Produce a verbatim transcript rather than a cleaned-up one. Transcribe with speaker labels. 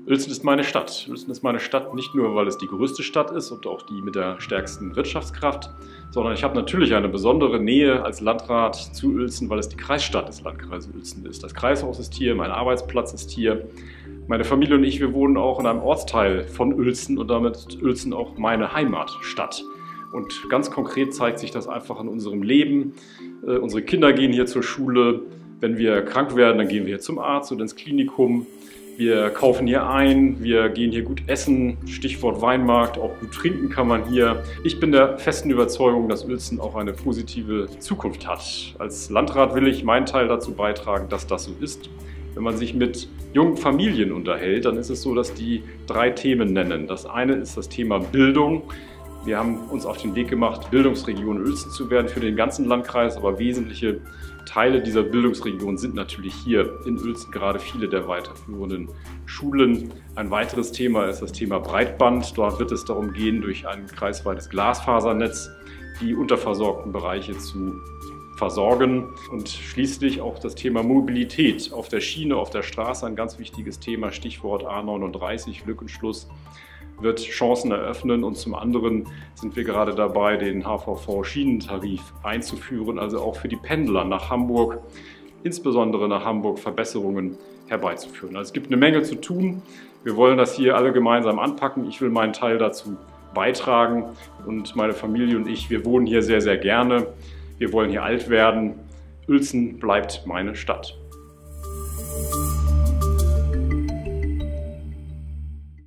Speaker 1: Uelzen ist meine Stadt. Uelzen ist meine Stadt nicht nur, weil es die größte Stadt ist und auch die mit der stärksten Wirtschaftskraft, sondern ich habe natürlich eine besondere Nähe als Landrat zu Uelzen, weil es die Kreisstadt des Landkreises Uelzen ist. Das Kreishaus ist hier, mein Arbeitsplatz ist hier. Meine Familie und ich, wir wohnen auch in einem Ortsteil von Uelzen und damit ist Uelzen auch meine Heimatstadt. Und ganz konkret zeigt sich das einfach in unserem Leben. Äh, unsere Kinder gehen hier zur Schule. Wenn wir krank werden, dann gehen wir hier zum Arzt oder ins Klinikum. Wir kaufen hier ein, wir gehen hier gut essen, Stichwort Weinmarkt, auch gut trinken kann man hier. Ich bin der festen Überzeugung, dass Uelzen auch eine positive Zukunft hat. Als Landrat will ich meinen Teil dazu beitragen, dass das so ist. Wenn man sich mit jungen Familien unterhält, dann ist es so, dass die drei Themen nennen. Das eine ist das Thema Bildung. Wir haben uns auf den Weg gemacht, Bildungsregion Uelzen zu werden für den ganzen Landkreis, aber wesentliche Teile dieser Bildungsregion sind natürlich hier in Uelzen, gerade viele der weiterführenden Schulen. Ein weiteres Thema ist das Thema Breitband. Dort wird es darum gehen, durch ein kreisweites Glasfasernetz die unterversorgten Bereiche zu versorgen. Und schließlich auch das Thema Mobilität auf der Schiene, auf der Straße, ein ganz wichtiges Thema, Stichwort A neununddreißig, Lückenschluss, wird Chancen eröffnen, und zum anderen sind wir gerade dabei, den H V V-Schienentarif einzuführen, also auch für die Pendler nach Hamburg, insbesondere nach Hamburg, Verbesserungen herbeizuführen. Also es gibt eine Menge zu tun. Wir wollen das hier alle gemeinsam anpacken. Ich will meinen Teil dazu beitragen und meine Familie und ich, wir wohnen hier sehr, sehr gerne. Wir wollen hier alt werden. Uelzen bleibt meine Stadt.